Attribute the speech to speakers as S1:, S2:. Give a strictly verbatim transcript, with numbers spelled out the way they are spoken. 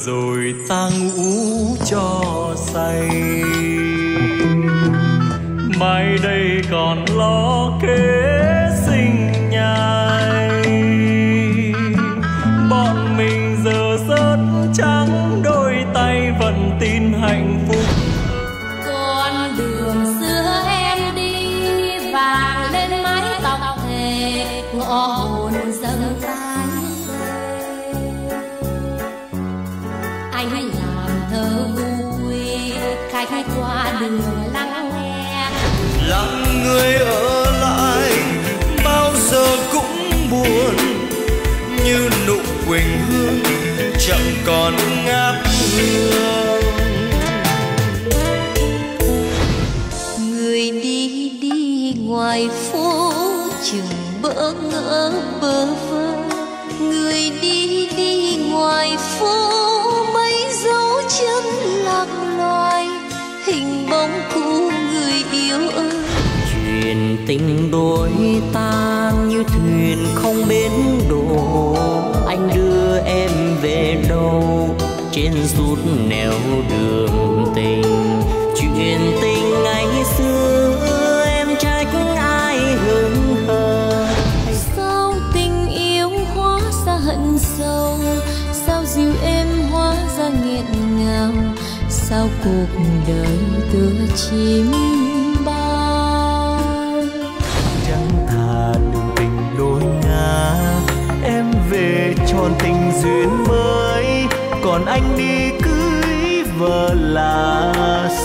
S1: rồi ta ngủ cho say. Mai đây còn lo kế sinh nhai, bọn mình giờ rớt trắng đôi tay vẫn tin hạnh phúc.
S2: Con đường xưa em đi vàng lên mái tóc thề, ngõ hồn dâng tái anh làm thơ vui khách qua đường lắng nghe.
S1: Lặng người ở lại bao giờ cũng buồn, như nụ quỳnh hương chẳng còn ngát hương.
S2: Người đi đi ngoài phố chừng bỡ ngỡ bơ vơ, người đi đi ngoài phố mấy dấu chân lạc loài, hình bóng cũ người yêu ơi.
S3: Chuyện tình đôi ta như thuyền không bến đổ, anh đưa em về đâu trên suốt nẻo đường tình. Chuyện tình ngày xưa em trách ai hững hờ,
S2: Sao tình yêu hóa ra hận sâu, sao dịu em hóa ra nghẹn ngào, sao cuộc đời tựa chim bao.
S1: Chẳng thà đường tình đôi ngả, em về tròn tình duyên mới, còn anh đi cưới vợ là